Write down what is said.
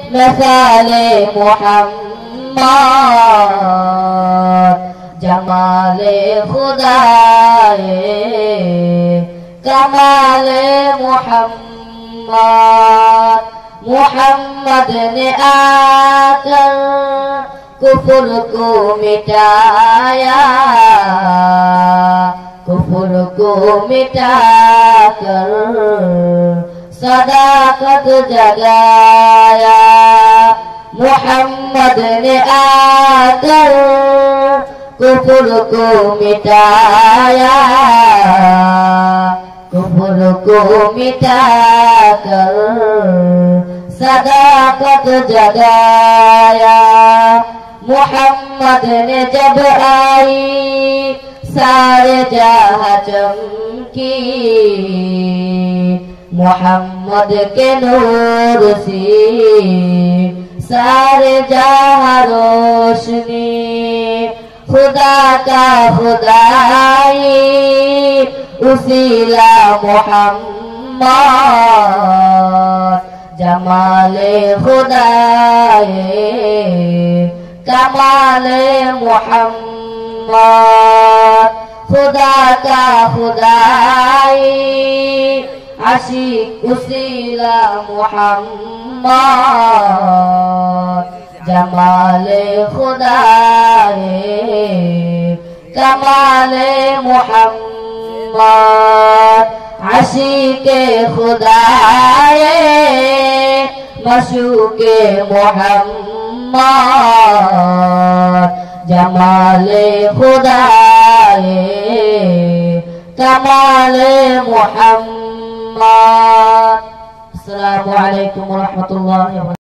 मिसाले मोहम्मद जमाले खुदाए कमाले मोहम्मद। मोहम्मद ने आकर कुफर को मिटाया, कुफर को मिटाकर सदाकत जगाया। मोहम्मद ने आकर कुफर को मिटाया, कुफर को मिटाकर सदाकत जगाया। मोहम्मद ने जब आई सारे जहां चमकी, मोहम्मद के नूर से सारे जहां रोशनी। खुदा का खुदाई उसीला मोहम्मद जमाले खुदाए कमाले मोहम्मद। खुदा का खुदाई आशिक उसीला मोहम्मद जमाले खुदाए कमाले मोहम्मद। आशिके खुदाए मशूके मोहम्मद जमाले खुदाए कमाले मोहम्मद। अस्सलामु अलैकुम व रहमतुल्लाहि व बरकातुहू।